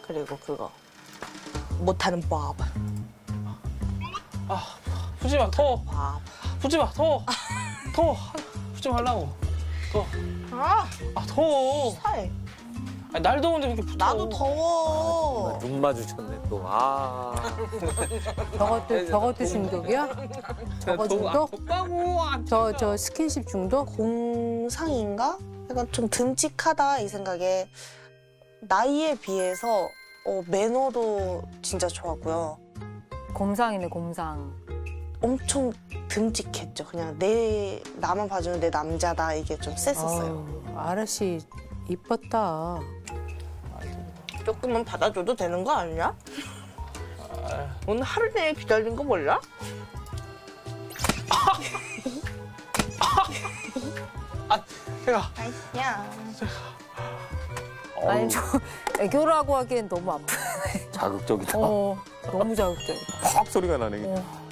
그리고 그거 못하는 법. 아, 푸지 마, 더워. 법. 푸지 마, 더워. 더워. 푸지 말라고. 더워. 아, 더워. 살. 아니, 날 더운데 왜 이렇게 붙어. 나도 더워. 눈 마주쳤네 또. 아. 저것도 중독이야? 저거 중독? 덥다고. 저 스킨십 중독? 공상인가? 약간 좀 듬직하다 이 생각에 나이에 비해서 매너도 진짜 좋았고요. 곰상이네, 곰상. 엄청 듬직했죠. 그냥 나만 봐주는 내 남자다 이게 좀 셌었어요. 아저씨 이뻤다. 조금만 받아줘도 되는 거 아니야? 오늘 하루 종일 기다린 거 몰라? 제가. 야. 아니, 저 애교라고 하기엔 너무 아프네. 자극적이다. 너무 자극적이다. 팍 소리가 나네.